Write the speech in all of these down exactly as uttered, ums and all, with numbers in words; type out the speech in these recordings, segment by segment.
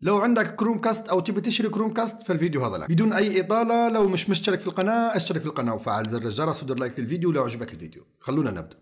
لو عندك كروم كاست او تبي تشتري كروم كاست فالفيديو هذا لك. بدون اي اطاله، لو مش مشترك في القناه اشترك في القناه وفعل زر الجرس ودير لايك للفيديو لو عجبك الفيديو. خلونا نبدا.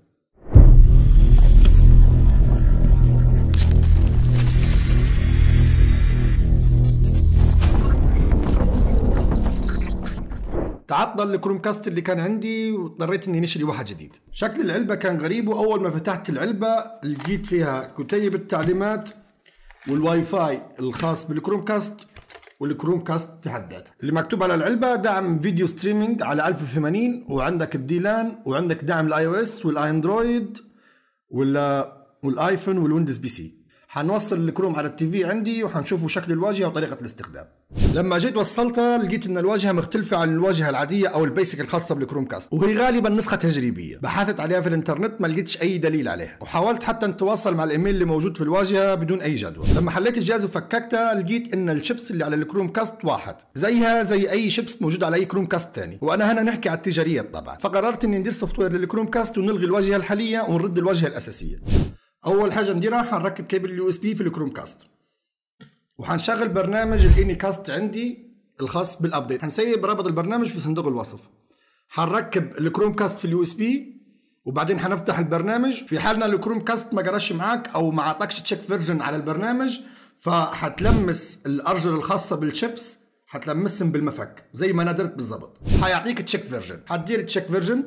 تعطل الكروم كاست اللي كان عندي واضطريت اني نشتري واحد جديد. شكل العلبه كان غريب، واول ما فتحت العلبه لقيت فيها كتيب التعليمات والواي فاي الخاص بالكروم كاست والكروم كاست في حد ذاته. اللي مكتوب على العلبه دعم فيديو ستريمينج على ألف وثمانين، وعندك الديلان، وعندك دعم الاي او اس والاندرويد ولا والايفون والويندوز بي سي. حنوصل الكروم على التي في عندي وحنشوفوا شكل الواجهه وطريقه الاستخدام. لما جيت وصلتها لقيت ان الواجهه مختلفه عن الواجهه العاديه او البيسك الخاصه بالكروم كاست، وهي غالبا نسخه تجريبيه. بحثت عليها في الانترنت ما لقيتش اي دليل عليها، وحاولت حتى نتواصل مع الايميل اللي موجود في الواجهه بدون اي جدوى. لما حليت الجهاز وفككتها لقيت ان الشيبس اللي على الكروم كاست واحد، زيها زي اي شيبس موجود على اي كروم كاست ثاني، وانا هنا نحكي على التجاريه طبعا. فقررت اني ندير سوفت وير للكروم كاست ونلغي الواجهه الحاليه ونرد الواجهه الاساسيه. اول حاجه نديرها حنركب كيبل اليو اس بي في الكروم كاست، وحنشغل برنامج الاني كاست عندي الخاص بالابديت. حنسيب رابط البرنامج في صندوق الوصف. حنركب الكروم كاست في اليو اس بي، وبعدين حنفتح البرنامج. في حالنا الكروم كاست ما قراش معك او ما عطاكش تشيك فيرجن على البرنامج، فحتلمس الارجل الخاصه بالشيبس، حتلمسهم بالمفك زي ما انا درت بالضبط. حيعطيك تشيك فيرجن، حتدير تشيك فيرجن،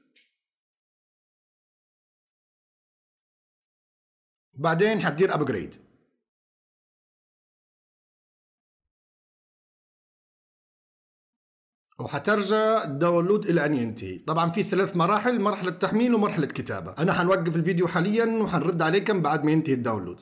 وبعدين حتدير ابجريد، وحترجع الداونلود الى ان ينتهي. طبعا في ثلاث مراحل، مرحله تحميل ومرحله كتابه. انا حنوقف الفيديو حاليا وحنرد عليكم بعد ما ينتهي الداونلود.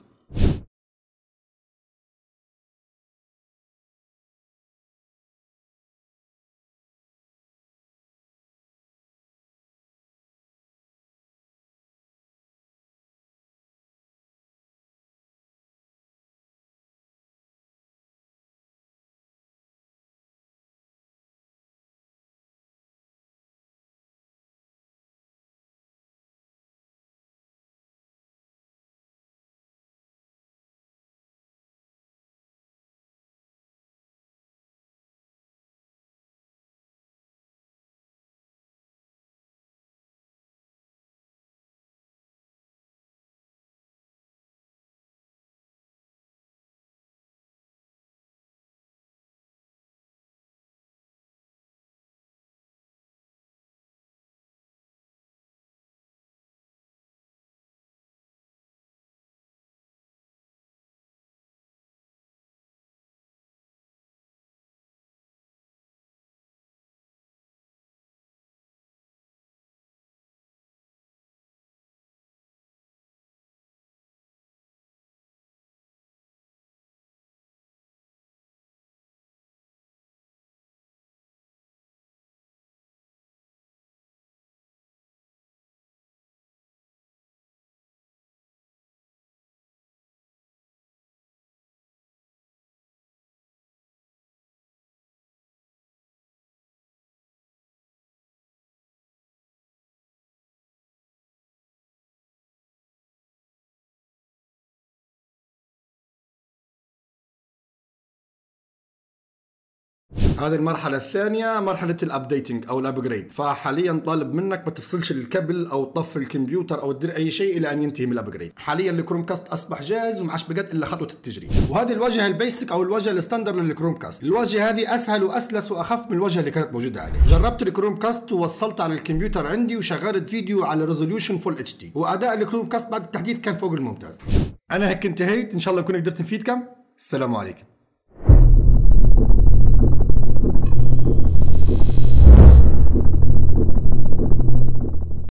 هذه المرحلة الثانية، مرحلة الابديتنج او الابجريد. فحاليا طالب منك ما تفصلش الكابل او تطفي الكمبيوتر او تدير اي شيء الى ان ينتهي من الابجريد. حاليا الكروم كاست اصبح جاهز وما عادش بقت الا خطوة التجريب. وهذه الواجهة البيسك او الواجهة الستاندر للكروم كاست. الواجهة هذه اسهل واسلس واخف من الواجهة اللي كانت موجودة عليه. جربت الكروم كاست ووصلت على الكمبيوتر عندي وشغلت فيديو على ريزوليوشن فول اتش دي، واداء الكروم كاست بعد التحديث كان فوق الممتاز. انا هيك انتهيت، ان شاء الله نكون قدرت نفيدكم. السلام عليكم.